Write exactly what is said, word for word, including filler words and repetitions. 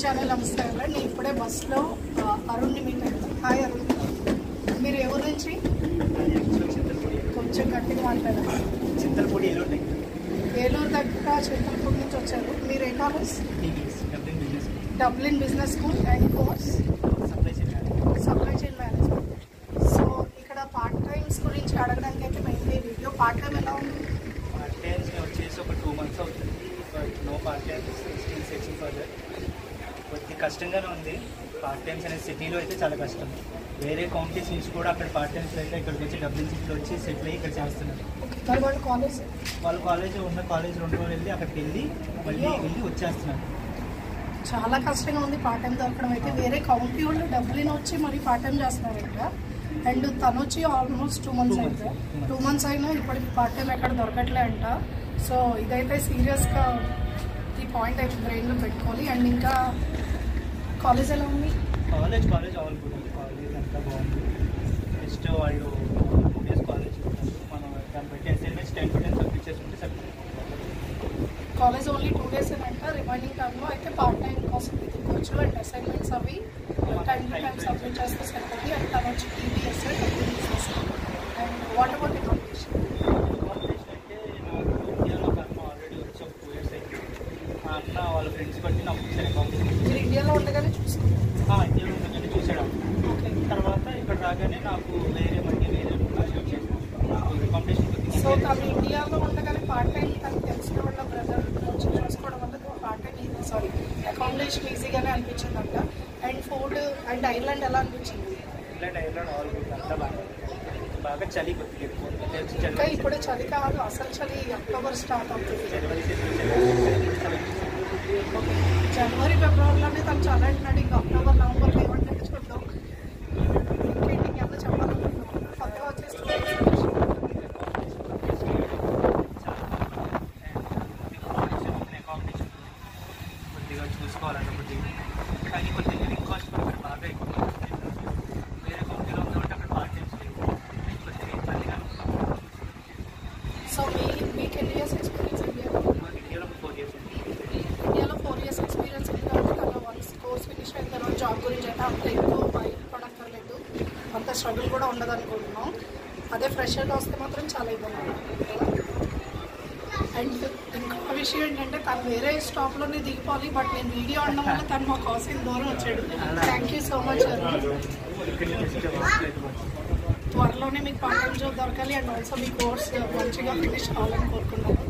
Channel నమస్తే అండి. నేను ఇప్పుడే బస్సులో అరుణ్ని మీట్ అయ్యాను. హాయ్ అరుణ్, మీరు ఎవరి నుంచి? కొంచెం గట్టిగా మాట్లాడారు. చింతలపూడి ఏలూరు దగ్గర. ఏలూరు దగ్గర చింతలపూడి నుంచి వచ్చారు. మీరు ఏ college? Dublin business school and course supply chain management. Supply chain management. So ఇక్కడ పార్ట్ టైమ్స్ గురించి అడగడానికి అయితే మెయిన్లీ వీడియో. పార్ట్ టైం ఎలా ఉంది? పార్ట్ టైమ్స్ వచ్చేసి ఒక టూ మంత్స్ అవుతుంది. But no part times still searching for that. కొద్ది కష్టంగానే ఉంది. పార్ట్ టైమ్స్ అనేది సిటీలో అయితే చాలా కష్టం. వేరే కౌంటీస్ నుంచి కూడా అక్కడ పార్ట్ టైమ్స్ అయితే ఇక్కడికి వచ్చి డబ్లిన్ సిటీలో వచ్చి సెటిల్ అయ్యి ఇక్కడ చేస్తున్నారు. మరి వాళ్ళు కాలేజ్ వాళ్ళు కాలేజ్ ఉన్న కాలేజ్ రెండు రోజులు వెళ్ళి అక్కడికి వెళ్ళి మళ్ళీ వెళ్ళి వచ్చేస్తున్నారు. చాలా కష్టంగా ఉంది పార్ట్ టైం దొరకడం. అయితే వేరే కౌంటీ వాళ్ళు డబ్లిన్ వచ్చి మరి పార్ట్ టైం చేస్తున్నారు ఇక్కడ. అండ్ తను వచ్చి ఆల్మోస్ట్ టూ మంత్స్ అయితే టూ మంత్స్ అయినా ఇప్పటికి పార్ట్ టైం ఎక్కడ దొరకట్లే అంట. సో ఇదైతే సీరియస్గా ఈ పాయింట్ అయితే బ్రెయిన్లో పెట్టుకోవాలి. అండ్ ఇంకా కాలేజ్ ఎలా ఉంది? కాలేజ్ కాలేజ్ ఆల్ గుడ్ ఉంది. కాలేజ్ అంతా బాగుంది. నెక్స్ట్ వాళ్ళు టూ డేస్ కాలేజ్ మనం దాన్ని బట్టి assignments ten to ten submit చేసుకుంటే సరిపోతుంది. కాలేజ్ ఓన్లీ టూ డేస్ అంట. రిమైనింగ్ టైంలో అయితే పార్ట్ టైం కోసం తీసుకోవచ్చు. అండ్ అసైన్మెంట్స్ అవి టైం టు టైం సబ్మిట్ చేస్తే సరిపోతుంది. అండ్ తను వచ్చి TBS and what about accommodation? Competition అంటే నాకు ఇండియాలో ఒక అన్న ఆల్రెడీ వచ్చి ఒక టూ ఇయర్స్ అయింది. ఆ అన్న వాళ్ళ ఫ్రెండ్స్ బట్టి నాకు ఇచ్చారు కాంపిటీషన్. మీరు ఇండియాలో ఉండగానే చూసుకుంటారు? ఇండియాలో ఉండగానే చూసాడు. ఓకే. తర్వాత ఇక్కడ రాగానే నాకు వేరే మళ్ళీ వేరే కాంపిటీషన్. సో తను ఇండియాలో ఉండగానే పార్ట్ టైం తనకు తెలిసిన వాళ్ళ బ్రదర్ నుంచి చూసుకోవడం వల్ల part time easy sorry accommodation ఈజీగానే అనిపించిందంట. అండ్ ఫుడ్ అండ్ ఐర్లాండ్ ఎలా అనిపించింది? ఐర్లాండ్ ఐర్లాండ్ ఆల్ గుడ్ అంతా బాగా బాగా చలి కొద్దిగా ఎక్కువ. ఇంకా ఇప్పుడు చలి కాదు, అసలు చలి అక్టోబర్ స్టార్ట్ అవుతుంది. జనవరి జనవరి ఫిబ్రవరిలోనే తను చాలా అంటున్నాడు. ఇంకా అక్టోబర్ నవంబర్లో ఏమంటే చూద్దాం. ఇంకేంటి ఇంకెంత చెప్పాలనుకుంటున్నాం? కొత్తగా వచ్చేసి కొద్దిగా చూసుకోవాలంటే కొద్దిగా కానీ కొద్దిగా లివింగ్ కాస్ట్ కూడా అక్కడ బాగా ఎక్కువ. వేరే కంపెనీలో ఉందంటే అక్కడ బాగా తెలుసు కొద్దిగా ఇబ్బందిగా. సో మీ మీకు ఎన్ని ఇయర్స్ ఎక్స్పీరియన్స్ ఇండియాలో? ఇండియాలో ఫోర్ ఇయర్స్ ఉంది. ఇండియాలో ఫోర్ ఇయర్స్ ఎక్స్పీరియన్స్ ఉంది కాబట్టి తను వన్స్ కోర్స్ ఫినిష్ అయిన తర్వాత జాబ్ గురించి అయితే అంత ఎక్కువ భయపడక్కర్లేదు. అంత స్ట్రగుల్ కూడా ఉండదు అనుకుంటున్నాం. అదే ఫ్రెషర్గా వస్తే మాత్రం చాలా ఇబ్బంది. అండ్ ఇంకొక విషయం ఏంటంటే తను వేరే స్టాప్లోనే దిగిపోవాలి. బట్ నేను వీడియో అనడం వల్ల తను మా కాసింగ్ దూరం వచ్చాడు. Thank you so much. త్వరలోనే మీకు పార్ట్ టైం జాబ్ దొరకాలి. అండ్ ఆల్సో మీ కోర్స్ మంచిగా ఫినిష్ కావాలని కోరుకుంటున్నాను.